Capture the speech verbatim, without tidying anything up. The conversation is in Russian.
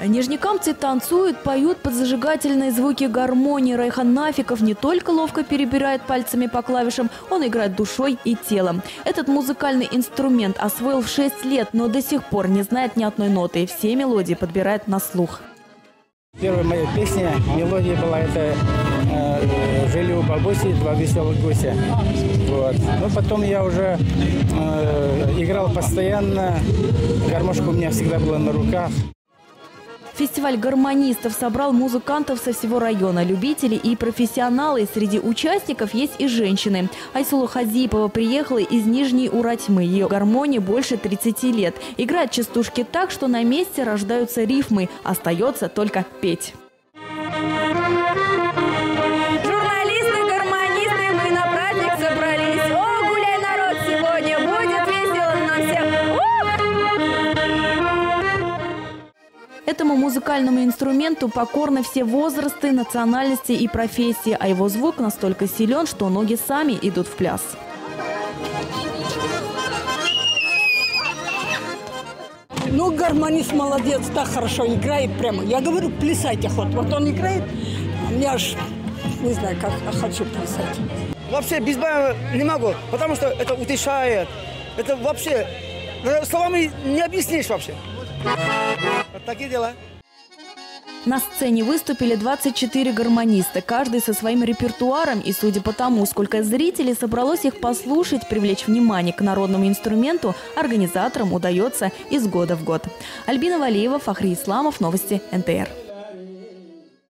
Нижнекамцы танцуют, поют под зажигательные звуки гармонии. Райхан Нафиков не только ловко перебирает пальцами по клавишам, он играет душой и телом. Этот музыкальный инструмент освоил в шесть лет, но до сих пор не знает ни одной ноты и все мелодии подбирает на слух. Первая моя песня, мелодия была это э, «Жили у бабуси два веселых гуся». Вот. Но потом я уже э, играл постоянно, гармошка у меня всегда была на руках. Фестиваль гармонистов собрал музыкантов со всего района, любителей и профессионалы. Среди участников есть и женщины. Айсула Хазипова приехала из Нижней Уратьмы. Ее гармонии больше тридцати лет. Играет частушки так, что на месте рождаются рифмы. Остается только петь. Журналисты, гармонисты, мы на праздник собрались. О, гуляй, народ, сегодня будет весело нам всем. Этому музыкальному инструменту покорны все возрасты, национальности и профессии, а его звук настолько силен, что ноги сами идут в пляс. Ну, гармонист молодец, так хорошо играет прямо. Я говорю, плясайте хоть. Вот он играет, я аж не знаю, как хочу плясать. Вообще без бая не могу, потому что это утешает. Это вообще словами не объяснишь вообще. Вот такие дела. На сцене выступили двадцать четыре гармониста, каждый со своим репертуаром. И судя по тому, сколько зрителей собралось их послушать, привлечь внимание к народному инструменту, организаторам удается из года в год. Альбина Валиева, Фахри Исламов, новости эн тэ эр.